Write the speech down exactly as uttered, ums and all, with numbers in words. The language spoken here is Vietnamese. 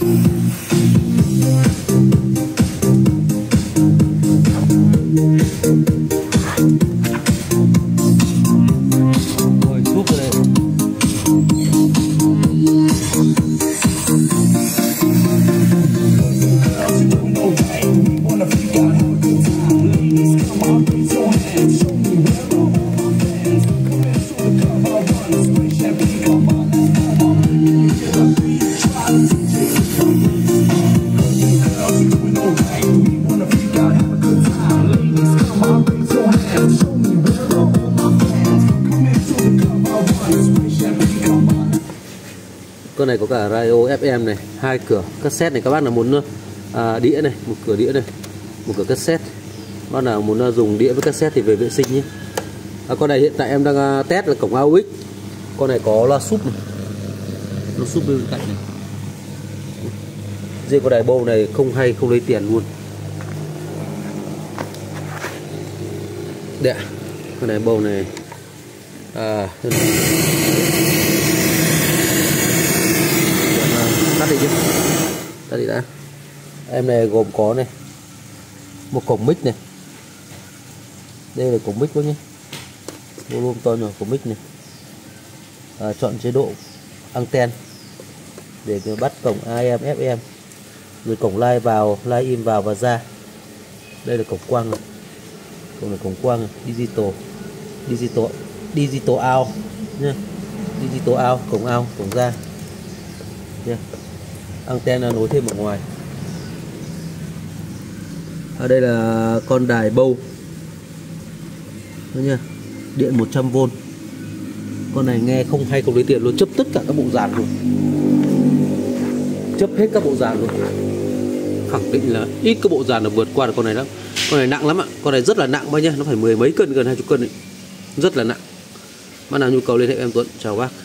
Rồi súp vào đây. Con này có cả radio ép em này, hai cửa cassette này, các bác nào muốn à, đĩa này, một cửa đĩa này, một cửa cassette. Bác nào muốn dùng đĩa với cassette thì về vệ sinh nhé. À, con này hiện tại em đang test là cổng a u ích. Con này có loa súp này, loa súp bên cạnh này. Riêng con đài bầu này không hay, không lấy tiền luôn. Đấy, con đài bầu này à, tắt đi chứ, tắt đi đã. Em này gồm có này một cổng mic này, đây là cổng mic quá nhé, volume to nhỏ của mic này. À, chọn chế độ anten để bắt cổng a em ép em, rồi cổng line vào, line in vào và ra. Đây là cổng quang này, cổng này cổng quang này, digital, digital, digital out nhá, digital out, cổng out, cổng ra. Yeah. Anten nối thêm ở ngoài. Ở đây là con đài bầu nha, điện một trăm vôn. Con này nghe không hay, không lấy tiền luôn, chấp tất cả các bộ dàn luôn, chấp hết các bộ dàn luôn. Khẳng định là ít các bộ dàn là vượt qua được con này lắm. Con này nặng lắm ạ, con này rất là nặng bác nhá, nó phải mười mấy cân, gần hai chục cân ấy. Rất là nặng. Bác nào nhu cầu liên hệ em Tuấn. Chào bác.